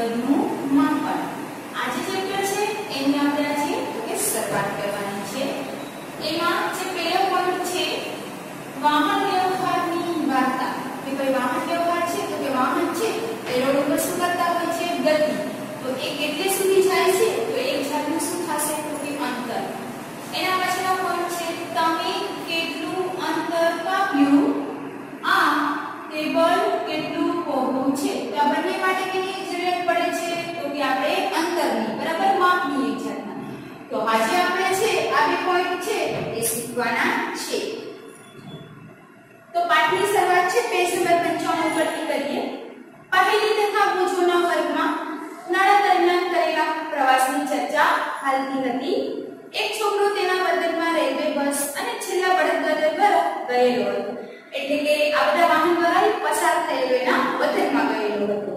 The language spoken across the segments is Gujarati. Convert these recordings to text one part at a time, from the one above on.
કદનું માપન. આ જે ચેપ્ટર છે એની આપણે આજે તો કે શરૂઆત કરવાની છે. એમાં જે પહેલો પોઈન્ટ છે વાહન વ્યવહારની વાર્તા. કે ભાઈ વાહન વ્યવહાર છે તો કે વાહન છે એ રોડ ઉપર શું કરતા હોય છે? ગતિ. તો એ કેટલે સુધી જાય છે? તો એક જાતનું શું થશે? તો કે અંતર. એના પછીનો પોઈન્ટ છે તમે કેટલું અંતર કાપ્યું? આ ટેબલ કેટલું પહોળું છે? તો આ બંને માટે કેની જરૂરિયાત પડે છે? તો કે આપણે અંતરની, બરાબર, માપની એક જાતના. તો આજે આપણે છે આ બે પોઈન્ટ છે એ શીખવાના છે. તો પાઠની શરૂઆત છે પેજ નંબર 95 પરથી કરીએ. પહેલી તથા ભુજોના વર્ગમાં ઉનાળા દરમિયાન કરેલા પ્રવાસની ચર્ચા હાલતી હતી. એક છોકરો તેના વર્તનમાં રેલવે બસ અને છેલ્લા બળદગાડા દ્વારા ગયેલો હતો. એટલે કે આ બધા વાહન દ્વારા પસાર થયેલો એના વતનમાં ગયેલો હતો.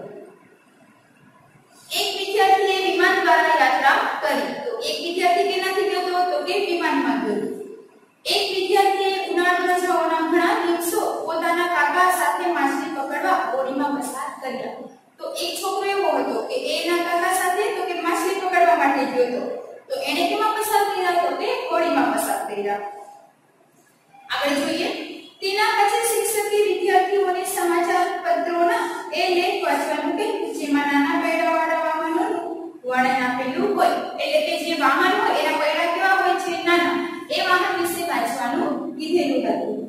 એક વિદ્યાર્થીએ વિમાન દ્વારા યાત્રા કરી. તો એક વિદ્યાર્થી કેનાથી ગયો હતો? તો કે વિમાનમાં ગયો. એક વિદ્યાર્થીએ ઉનાળુ રજાઓના ઘણા દિવસો પોતાના કાકા સાથે માછલી પકડવા હોડીમાં પસાર કર્યા. તો એક છોકરો એવો હતો કે એના કાકા સાથે તો કે માછલી પકડવા માટે ગયો હતો. તો એને કેમાં પસાર કર્યા? તો કે હોડીમાં પસાર કર્યા. આગળ જોઈએ. તેના પછી શિક્ષકે વિદ્યાર્થીઓને સમાચાર પત્રોના એ લેખ વાંચવાનું કહ્યું જેમાં નાના પૈડાવાળા વાહનોનું વર્ણન આપેલું હોય. એટલે કે જે વાહન હોય એના પૈડા કેવા હોય છે? નાના. એ વાહન વિશે વાંચવાનું કીધેલું હતું.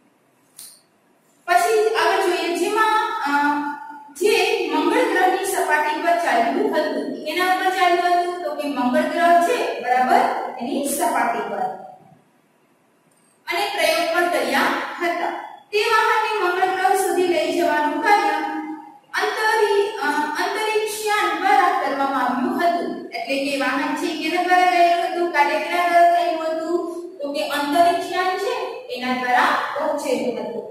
પછી આગળ જોઈએ જેમાં જે મંગળ ગ્રહની સપાટી પર ચાલ્યું હતું. એના ઉપર ચાલ્યું હતું? તો કે મંગળ ગ્રહ છે, બરાબર, એની સપાટી પર. અને પ્રયોગ પણ કર્યા હતા. તે વાહનને મંગળ ગ્રહ સુધી લઈ જવાનું કાર્ય અંતરિક્ષયાન દ્વારા કરવામાં આવ્યું હતું. એટલે કે વાહન છે કેના દ્વારા ગયેલું હતું? કાર્ય કેના દ્વારા થયું હતું? તો કે અંતરિક્ષયાન છે એના દ્વારા પહોંચેલું હતું.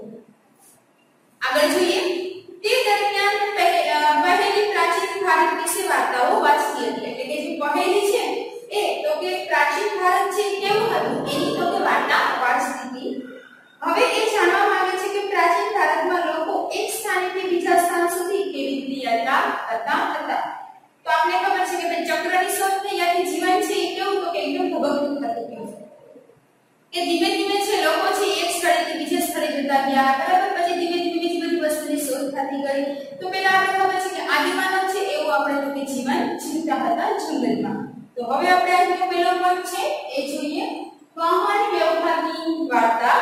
આગળ જોઈએ. તે દરમિયાન પહેલી પ્રાચીન ભારત વિશે વાર્તાઓ વાંચતી હતી. એટલે કે જે પહેલી છે એ તો કે પ્રાચીન ભારત છે કેવું હતું એની તો કે વાર્તા વાંચતી હતી. હવે એ જાણવા માંગે છે કે પ્રાચીન ભારતમાં લોકો એક સ્થાનેથી બીજા સ્થાન સુધી કેવી રીતે યાત્રા કરતા હતા. તો આપણે ખબર છે કે ચક્રની શોધ થઈ યાથી જીવન છે એ કેવું તો કે એકદમ ધબકતું થતું કે ધીમે ધીમે છે લોકો છે એક સ્થળેથી બીજે સ્થળે જતા ગયા, બરાબર. પછી ધીમે ધીમે બીજી બધી વસ્તુની શોધ થતી ગઈ. તો પહેલા આપણે ખબર છે કે આદિમાનવ છે એવું આપણે તો કે જીવન જીવતા હતા જંગલમાં. તો હવે આપણે આજનો પહેલો પોઈન્ટ છે એ જોઈએ. વાહન વ્યવહારની વાર્તા.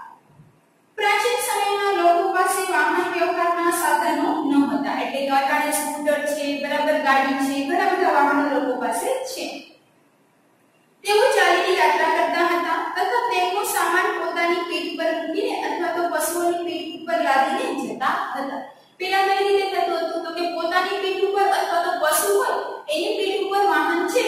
પ્રાચીન સમયમાં લોકો પાસે વાહન વ્યવહારના સાધનો ન હતા. એટલે કે અત્યારે સ્કૂટર છે, બરાબર, ગાડી છે, ઘણા બધા વાહનો લોકો પાસે છે. તેઓ ચાલીને યાત્રા કરતા હતા તથા તેમનો સામાન પોતાની પીઠ પર મૂકીને અથવા તો પશુઓની પીઠ ઉપર લાદીને જતા હતા. પેલા કઈ રીતે થતું હતું? તો કે પોતાની પીઠ ઉપર અથવા તો પશુ હોય એની પીઠ ઉપર વાહન છે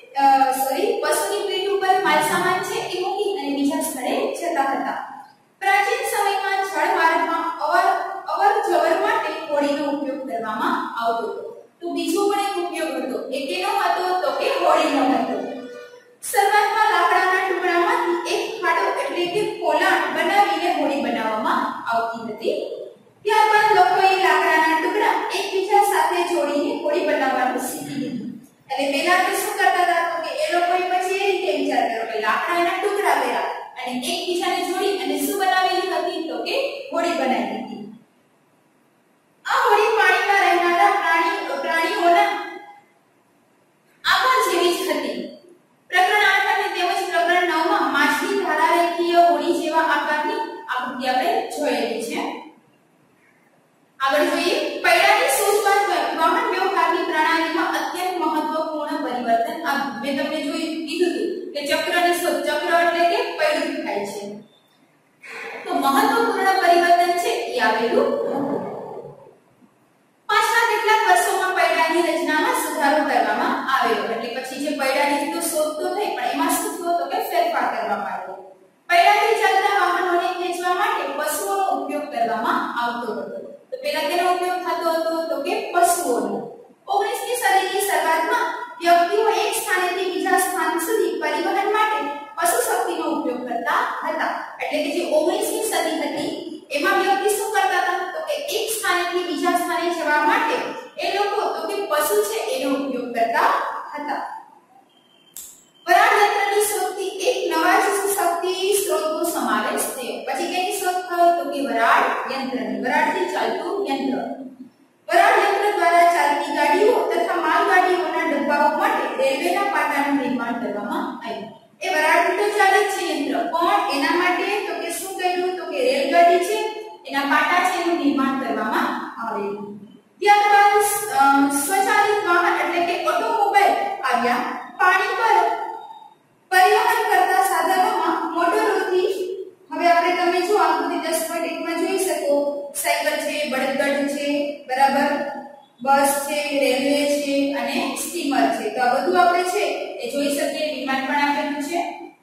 પશુની પીઠ ઉપર માલ સામાન છે એ મૂકી અને બીજા સ્થળે જતા હતા. પ્રાચીન સમયમાં જળમાર્ગમાં અવર જવર માટે હોડીનો ઉપયોગ કરવામાં આવતો હતો. તો બીજો પણ એક ઉપયોગ હતો. એ કેનો હતો? તો કે હોડીનો હતો. શરૂઆતમાં લાકડાના ટુકડામાંથી એક ખાડો એટલે કે પોલાણ બનાવીને હોડી બનાવવામાં આવતી હતી. ત્યારબાદ લોકોએ લાકડાના ટુકડા એકબીજા સાથે જોડીને હોડી બનાવવાનું શીખી લીધું. એટલે પહેલા તો શું કરતા હતા? તો કે એ લોકોએ પછી એ રીતે વિચાર કર્યો કે લાકડાના ટુકડા કર્યા અને એકબીજાને જોડી અને શું બનાવેલી હતી? તો કે હોડી બનાવી હતી. આ હોડી પાણીમાં રહેનારા પ્રાણીઓના આકાર જેવી જ હતી. પ્રકરણ 8 અને તેમજ પ્રકરણ 9 માં માછલી ધારારેખીય હોડી જેવા આકારની આકૃતિ આપણે જોયેલી છે. આગળ જોઈએ. પૈડાની શોધ બાદ વાહન વ્યવહારની પ્રણાલીમાં અત્યંત મહત્વપૂર્ણ પરિવર્તન આવ્યું. મેં તમને કીધું કે ચક્રની શોધ, ચક્ર એટલે કે પૈડું થાય છે. તો મહત્વપૂર્ણ પરિવર્તન છે એ આવેલું હતું. પાછલા કેટલાક વર્ષોમાં પૈડાની રચનામાં સુધારો કરવામાં આવ્યો. એટલે પછી જે પૈડાની તો શોધ તો થઈ પણ એમાં શું થયું? તો કે ફેરફાર કરવામાં આવ્યો. પૈડાથી ચાલતા વાહનોને ખેંચવા માટે પશુઓનો ઉપયોગ કરવામાં આવતો હતો. તો પહેલા તેનો ઉપયોગ થતો હતો તો કે પશુઓનો. 19મી સદીની શરૂઆતમાં વ્યક્તિઓ એક સ્થાનેથી બીજા સ્થાન સુધી પરિવહન માટે પશુ શક્તિનો ઉપયોગ કરતા હતા. એટલે કે જે 19મી સદી હતી એમાં વ્યક્તિ શું કરતા હતા? તો કે એક સ્થાનેથી બીજા સ્થાને જવા માટે એ લોકો તો કે પશુ વરાળથી ચાલતું યંત્ર. વરાળ યંત્ર દ્વારા ચાલતી ગાડીઓ તથા માલગાડીઓના ડબ્બાઓ માટે રેલવેના પાટાનું નિર્માણ કરવામાં આવ્યું. એ વરાળથી તો ચાલે છે યંત્ર, પણ એના માટે તો કે શું કર્યું તો કે રેલગાડી છે એના પાટા છે એનું નિર્માણ કરવામાં આવેલું. ત્યારબાદ સ્વચાલિત વાહન એટલે કે ઓટોમોબાઈલ આવ્યા. પાણી પર પરિવહન કરતા સાધનોમાં મોટરોથી હવે આપણે તમે જો આકૃતિ 10.1 માં જોઈ શકો સાયકલ છે, બળદગાડું છે, બરાબર, બસ છે, રેલવે છે અને સ્ટીમર છે. તો આ બધું આપણે છે એ જોઈ શકીએ. વિમાન પણ આપેલું છે.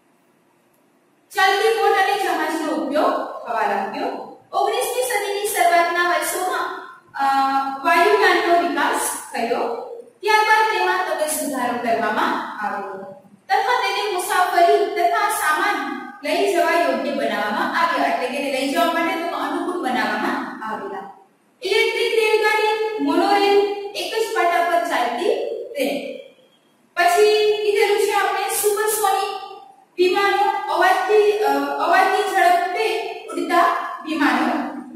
ચાલતી બોટ અને જહાજનો ઉપયોગ થવા લાગ્યો. 19મી સદીની શરૂઆતના વર્ષોમાં વાયુયાનનો વિકાસ થયો. ત્યારબાદ તેમાં તો સુધારો કરવામાં આવ્યો તથા તેને મુસાફરી તથા સામાન લઈ જવા યોગ્ય બનાવવામાં આવ્યા. એટલે કે લઈ જવા માટે તો અનુકૂળ બનાવવામાં આવેલા. ઇલેક્ટ્રિક રેલગાડી, મોનોરેલ, એક જ પાટા પર ચાલતી ટ્રેન. પછી કીધેલું છે આપણે સુપરસોનિક વિમાનો, અવાજની ઝડપે ઉડતા વિમાનો.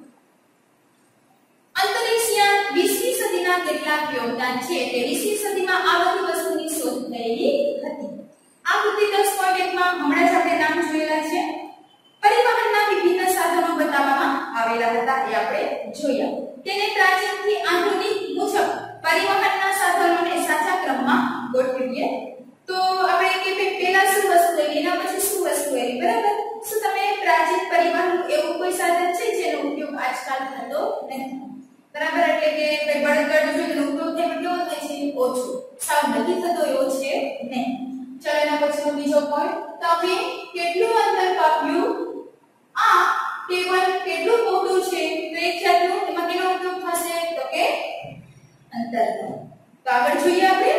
અંતરિક્ષયાન 20મી સદીના કેટલાક યોગદાન છે એટલે 20મી સદીમાં આ બધી વસ્તુની શોધ થયેલી હતી. આકૃતિ 10.1 માં હમણાં જ આપણે નામ જોયેલા છે. પરિવહનના વિભિન્ન સાધનો બતાવવામાં આવેલા હતા એ આપણે જોયા. તેને પ્રાચીનથી આધુનિક મુજબ પરિવહનના સાધનોને સાચા ક્રમમાં ગોઠવીએ તો આપણે કે પહેલા શું વસ્તુ આવી એના પછી શું વસ્તુ આવી, બરાબર. શું તમે પ્રાચીન પરિવહન એવું કોઈ સાધન છે જેનો ઉપયોગ આજકાલ થતો નથી, બરાબર. એટલે કે બળદગાડું છે તેનો ઉપયોગ કેવો થાય છે? ઓછો, સાવ નથી થતો એવો છે નહીં. ચાલો એના પછીનો બીજો પોઈન્ટ, તમે કેટલું અંતર કાપ્યું? આ ટેબલ કેટલું પહોળું છે તો એક જાતનું એમાં કેનો ઉપયોગ થશે તો કે અંતરનો. તો આગળ જોઈએ આપણે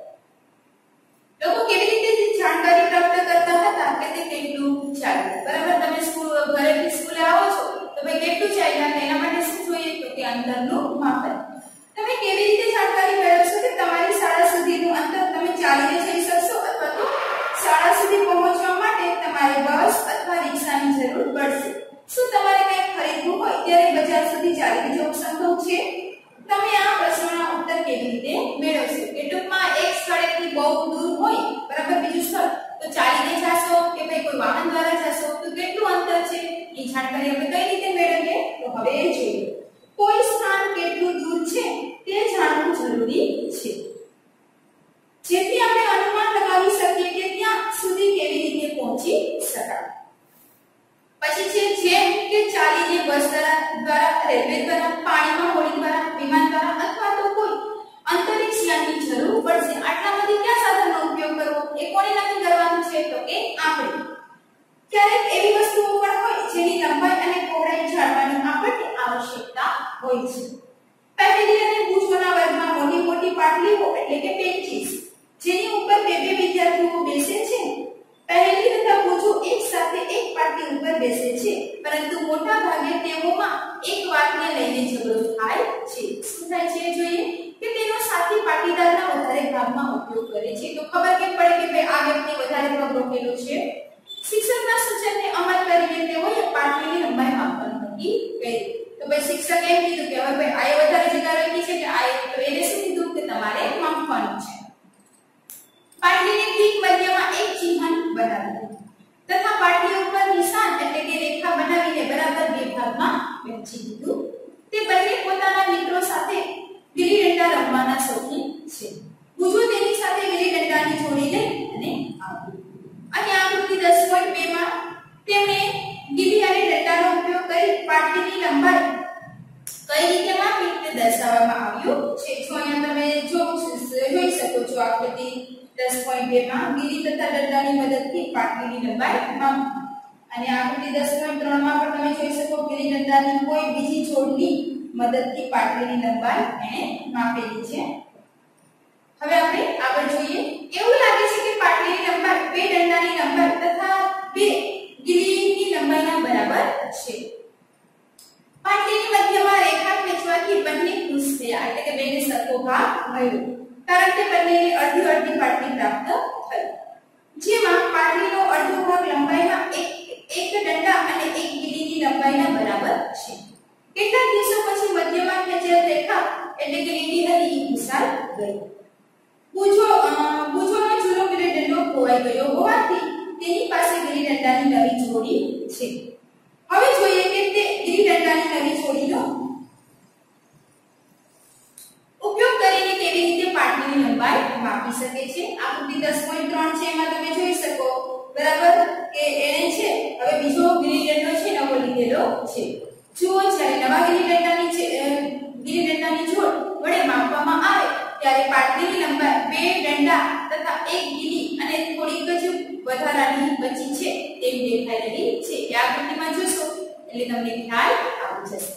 લોકો કેવી રીતે જાણકારી પ્રાપ્ત કરતા હતા કે તે કેટલું ચાલ્યું, બરાબર. તમે ઘરેથી સ્કૂલે આવો છો તો ભાઈ કેટલું ચાલ્યા એના માટે શું જોઈએ તો કે અંતરનું માપન. તમે કેવી રીતે જાણકારી મેળવશો કે તમારી શાળા સુધીનું અંતર તમે ચાલીને જઈ શકશો અથવા તો શાળા સુધી પહોંચવા માટે તમારે બસ અથવા રિક્ષાની જરૂર પડશે. શું તમારે કંઈક ખરીદવું હોય ત્યારે બજાર સુધી ચાલીને જવું સંભવ છે? તમે આ પ્રશ્નોના ઉત્તર કેવી રીતે મેળવશો? કે ટૂંકમાં એક સ્થળેથી બહુ દૂર હોય, બરાબર, બીજું સ્થળ તો ચાલીને જાશો કે ભાઈ કોઈ વાહન દ્વારા જાશો તો કેટલું અંતર છે એ જાણકારી આપણે કઈ રીતે મેળવીએ તો હવે એ જોઈએ. કોઈ સ્થાન કેટલું દૂર છે તે જાણવું જરૂરી છે જેથી આપણે અનુમાન લગાવી શકીએ કે ત્યાં સુધી કેવી રીતે પહોંચી શકાય. પછી છે જેમ કે ચાલીને બસ દ્વારા, રેલવે દ્વારા, પાણીમાં હોડી દ્વારા, વિમાન દ્વારા અથવા તો કોઈ અંતરિક્ષયાનની જરૂર પડશે. આટલામાંથી કયા સાધનનો ઉપયોગ કરવો એ કોણે નક્કી કરવાનું છે તો કે આપણે. ક્યારેક એવી વસ્તુઓ પણ હોય જેની લંબાઈ અને પહોળાઈ જાણવાની આપણને આવશ્યકતા હોય છે. પહેલી અને પૂછવાના વર્ગમાં મોટી મોટી પાટલીઓ એટલે કે બેન્ચીસ જેની ઉપર બે વિદ્યાર્થીઓ બેસે છે. પહેલી તથા પૂછો એક સાથે એક પાટલી ઉપર બેસે છે પરંતુ મોટા ભાગે તેઓમાં એક વાતને લઈને ઝઘડો થાય છે. શું થાય છે જોઈએ કે તેનો સાથી પાટીદારના વધારે ભાગમાં ઉપયોગ કરે છે. તો ખબર કેમ પડે કે ભાઈ આ વ્યક્તિ વધારે ભાગ રોકેલો છે? શિક્ષકના સૂચનને અમલ કરીને તેઓએ પાટલીની લંબાઈ માપવાનું નક્કી કર્યું. તો ભાઈ શિક્ષકે એમ કીધું કે હવે ભાઈ આ વધારે જગ્યા રાખી છે કે આ તો એને શું કીધું કે તમારે માપવાનું છે. પાટલીને ઠીક મધ્યમાં એક ચિહ્ન બનાવ્યું તથા પાટલી ઉપર નિશાન એટલે કે રેખા બનાવીને બરાબર બે ભાગમાં વહેંચી દીધું. તે બંને પોતાના મિત્રો સાથે ગિલ્લી દંડા રમવાના શોખીન છે. પૂજો તેની સાથે ગિલ્લી દંડાની જોડી લઈ અને આવ્યું. અને આકૃતિ 10.2 માં તેમણે ગિલ્લી અને દંડાનો ઉપયોગ કરી પાટલીની લંબાઈ કઈ રીતે માપી તે દર્શાવવામાં આવ્યું છે. જો અહીંયા તમે જોઈ શકો છો આકૃતિ 10.2 માં ગિલ્લી તથા દંડાની મદદથી પાટલીની લંબાઈ માપી. અને આકૃતિ 10.3 માં પણ તમે જોઈ શકો ગિલ્લી દંડાની કોઈ બીજી જોડની મદદથી પાટલીની લંબાઈ એને માપેલી છે. હવે આપણે આગળ જોઈએ. એવું લાગે છે કે પાટલીની લંબાઈ બે દંડાની લંબાઈ તથા બે ગિલ્લીની લંબાઈના બરાબર છે. પાટલીની મધ્યમાં રેખા ખેંચવાથી બંને ખુશ થયા એટલે કે બેને સરખો ભાગ મળ્યો કારણ કે બંનેને અડધી અડધી પાટલી પ્રાપ્ત થઈ. જેમાં પાટલીનો અડધો ભાગ લંબાઈમાં એક દંડા અને એક ગિલ્લીની લંબાઈના બરાબર છે. કેટલાક દિવસો પછી મધ્યમાં ખેંચેલ રેખા એટલે કે લીટી હતી એ ભૂસાઈ ગઈ. બુજોનો જૂનો ગિલ્લી દંડો ખોવાઈ ગયો હોવાથી તેની પાસે ગિલ્લી દંડાની નવી જોડી છે. હવે જોઈએ કે તે ગિલ્લી દંડાની નવી જોડીનો ઉપયોગ કરીને કેવી રીતે પાટલીની લંબાઈ માપી શકે છે. આકૃતિ 10.3 છે એમાં તમે જોઈ શકો બરાબર કે એને છે હવે બીજો ગિલ્લી દંડો છે નવો લીધેલો છે. જુઓ જ્યારે નવા ગિલ્લી દંડાની જોડ વડે માપવામાં આવે ત્યારે પાટલીની લંબાઈ બે દંડા તથા એક ગિલ્લી અને થોડીક જ વધારાની બચી છે તેમ દેખાઈ રહી છે. આ આકૃતિમાં જોશો એટલે તમને ખ્યાલ આવી જશે.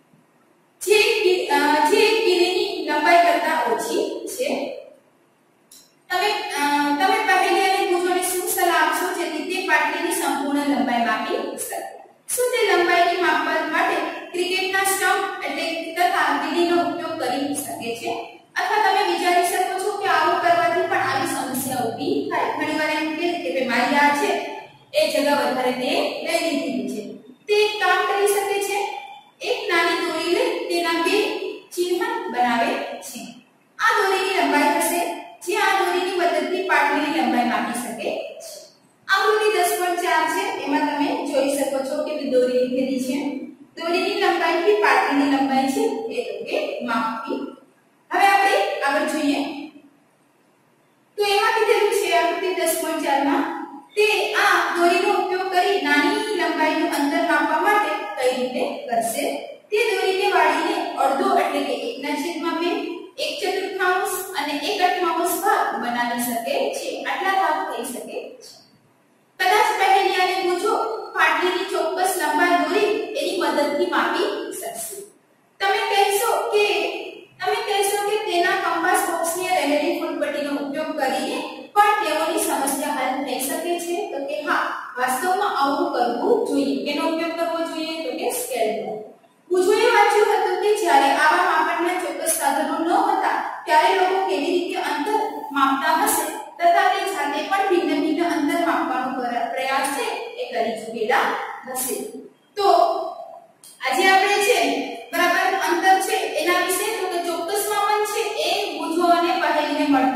જે ગિલ્લીની લંબાઈ કરતા ઓછી છે. તમે પહેલી અને બુજોને શું સલાહ આપશો જેથી તે પાટલીની સંપૂર્ણ લંબાઈ માપી શકે? શું તે લંબાઈની માપવા માટે ક્રિકેટના સ્ટમ્પ એટલે તથા ગિલ્લીનો ઉપયોગ કરી શકે છે? અથવા તમે વિચારી શકો છો કે આવું કરવાથી પણ આવી સમસ્યા ઊભી થાય. ઘણીવાર એમ કહે કે ભાઈ મારી આ છે એ જગ્યા વધારે તે લઈ લીધી છે. તે એક કામ કરી શકે છે. એક નાની દોરી લઈ તેના બે ચિહ્ન બનાવે છે. આ દોરીની લંબાઈ હશે જે આ દોરીની મદદથી પાટલીની લંબાઈ માપી શકે છે. આકૃતિ 10.4 છે એમાં તમે જોઈ શકો છો કે દોરી લીધેલી છે. દોરીની લંબાઈથી પાટલીની લંબાઈ છે એ તો કે માપવી. હવે આપણે આગળ જોઈએ તો એમાં કીધેલું છે આકૃતિ 10.4 માં તે આ દોરીનો ઉપયોગ કરી નાની લંબાઈનું અંતર માપવા માટે કઈ રીતે કરશે? તે દોરીને વાળીને અડધો એટલે કે 1/2, 1/4 અને 1/8 ભાગ બનાવી શકે છે. આટલા ભાગ થઈ શકે છે. કદાચ પહેલી અને બુજો પાટલીની ચોક્કસ લંબાઈ દોરી એની મદદથી માપી શકશે. તમે કહેશો કે તેના કંપાસ બોક્સની રહેલી ફૂલપટ્ટીનો ઉપયોગ કરીને પણ તેઓની સમસ્યા હલ થઈ શકે છે. તો કે હા, વાસ્તવમાં આવું કરવું જોઈએ. કેનો ઉપયોગ કરવો જોઈએ? તો કે સ્કેલનો. બુજોએ વાંચ્યું હતું કે જ્યારે આવા માપનના ચોક્કસ સાધનો ન હતા ત્યારે લોકો કેવી રીતે અંતર માપતા હશે તથા તે જાતે પણ ભિન્ન અંતર માપવાનો પ્રયાસ છે એ કરી ચૂકેલા હશે. તો આજે આપણે છે બરાબર અંતર છે એના વિશે તો કે ચોક્કસ માપન છે એ બુજો અને પહેલીને મળતું